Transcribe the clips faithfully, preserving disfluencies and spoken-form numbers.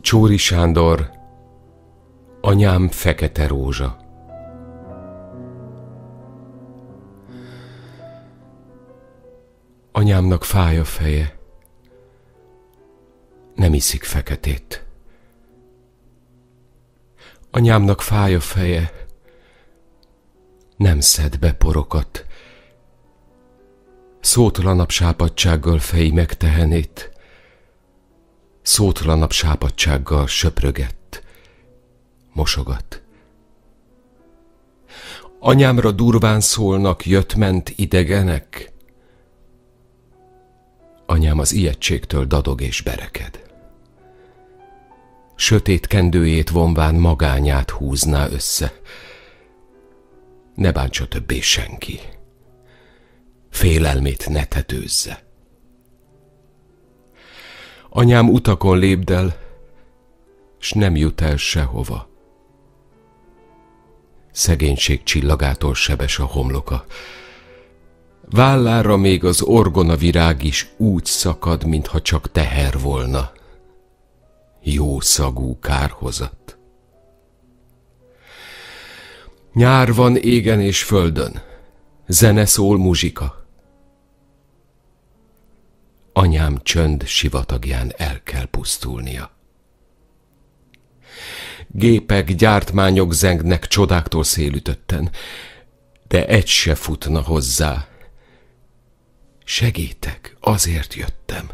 Csóri Sándor, Anyám fekete rózsa. Anyámnak fáj a feje, nem iszik feketét. Anyámnak fáj a feje, nem szed be porokat. Szótlanabb sápadtsággal feji meg tehenét, szótlanabb sápadtsággal söprögett, mosogat. Anyámra durván szólnak jött-ment idegenek. Anyám az ijegységtől dadog és bereked. Sötét kendőjét vonván magányát húzná össze. Ne bántsa többé senki. Félelmét ne tetőzze. Anyám utakon lépdel, s nem jut el sehova. Szegénység csillagától sebes a homloka. Vállára még az orgonavirág is úgy szakad, mintha csak teher volna. Jó szagú kárhozat. Nyár van égen és földön, zene szól, muzsika. Anyám csönd sivatagján el kell pusztulnia. Gépek, gyártmányok zengnek csodáktól szélütötten, de egy se futna hozzá. Segítek, azért jöttem.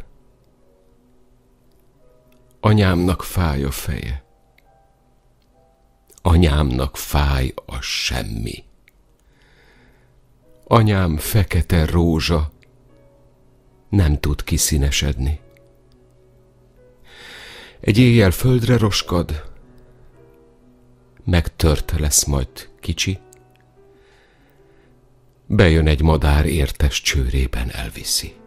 Anyámnak fáj a feje. Anyámnak fáj a semmi. Anyám fekete rózsa, nem tud kiszínesedni. Egy éjjel földre roskad, megtört lesz majd kicsi. Bejön egy madár értes csőrében elviszi.